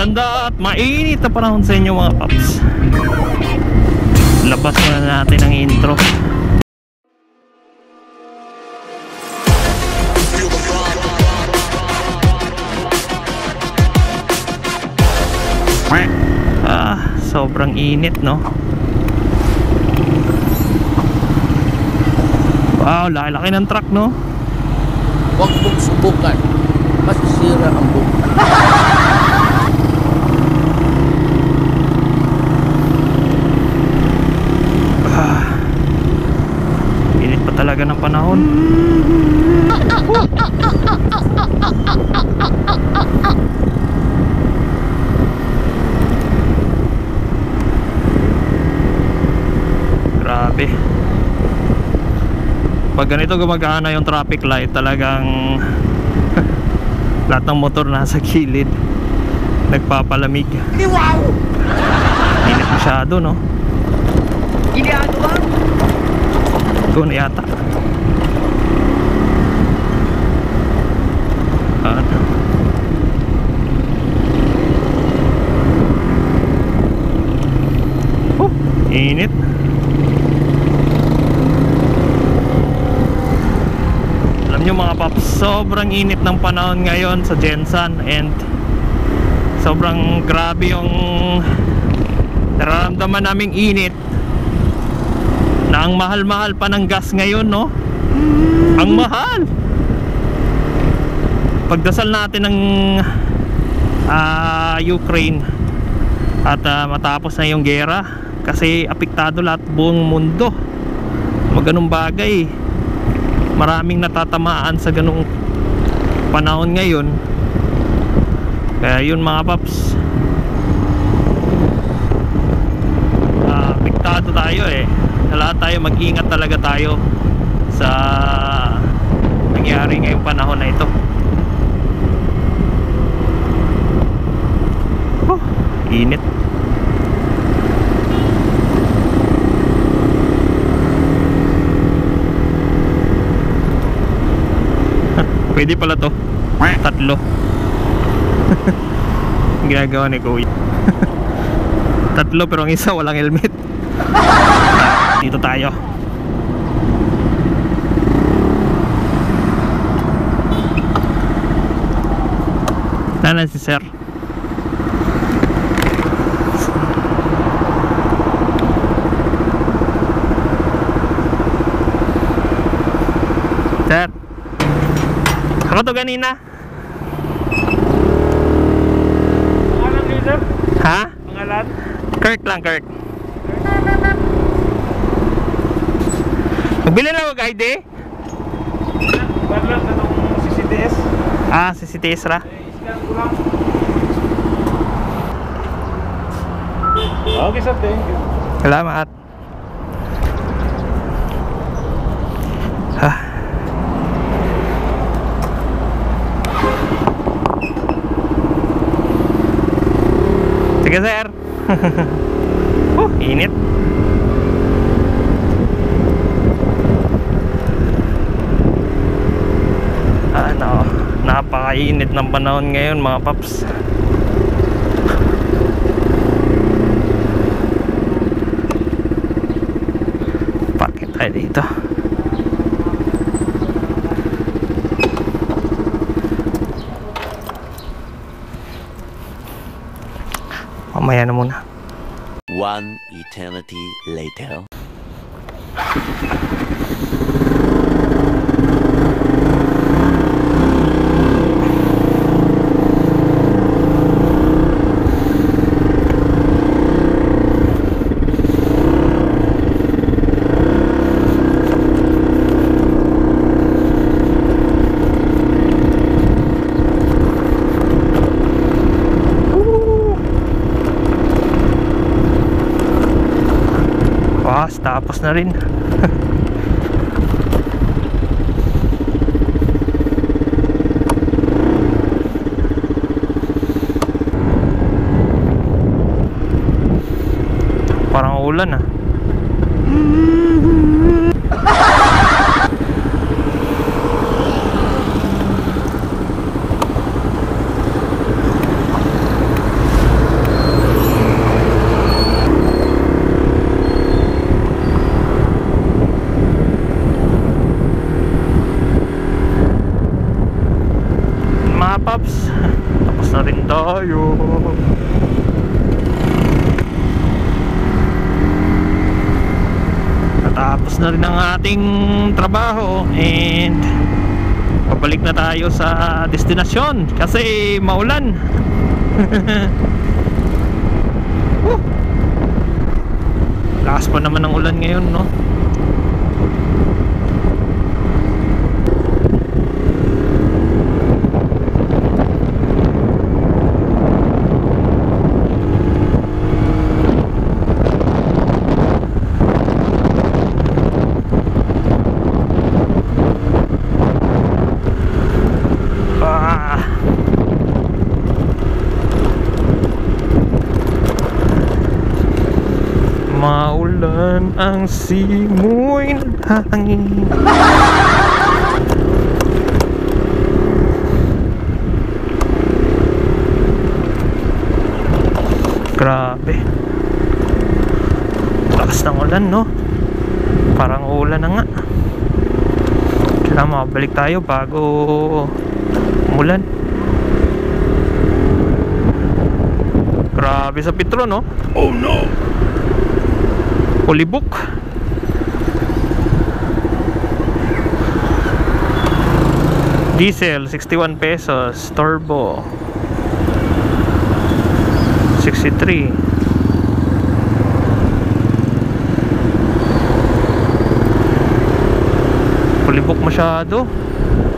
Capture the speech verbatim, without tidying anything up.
Maganda at mainit na panahon sa inyo mga paps. Labas muna natin ang intro. Ah, sobrang init, no? Wow, laki-laki ng truck, no? Huwag mong subukan, masisira ang buhok. Ah, init pa talaga ng panahon. Grabe. Pag ganito gumagana yung traffic light, talagang lahat ng motor nasa gilid, nagpapalamig. Wow! Init masyado, no? Ginagawa? Ito na yata. Ano? Oh, init. Alam nyo mga paps, sobrang init ng panahon ngayon sa Gensan, and sobrang grabe yung nararamdaman naming init, na ang mahal-mahal pa ng gas ngayon, no? Ang mahal! Pagdasal natin ng uh, Ukraine at uh, matapos na yung gera, kasi apektado lahat buong mundo. Maganong bagay, maraming natatamaan sa ganung panahon ngayon. Kaya yun mga paps, uh, apektado tayo eh. Lahat tayo mag-ingat talaga tayo sa nangyari ngayong panahon na ito. Oh, init. Pwede pala to. Tatlo. Ginagawa ni Kuya. Tatlo pero ang isa walang helmet. Dito tayo. Nanan si sir. Sir, ako to ganina. Pangalan niyo, sir? Ha? Pangalan? Kirk lang, Kirk. Magbili na ako I D? Pangalan na nung C C T S. Ah, C C T S ra. Eh, iskan ko lang. Okay, sir. Thank you. Salamat. Ah. Sige, sir. Oh, init. Ano, napakainit ng panahon ngayon mga paps. Bakit tayo dito? Mamaya na muna. One eternity later. Tapos na rin. Parang ulan ah. paps. Tapos na rin tayo. Natapos na rin ang ating trabaho and pabalik na tayo sa destinasyon kasi maulan. Woo! Lakas pa naman ng ulan ngayon, no? Maulan ang simoy ng hangin. Grabe. Lakas ng ulan, no? Parang ulan na nga. Kailangan makabalik tayo bago umulan. Grabe sa Petro, no? Oh no! Ulibok. Diesel sixty-one pesos, turbo sixty-three. Ulibok masyado.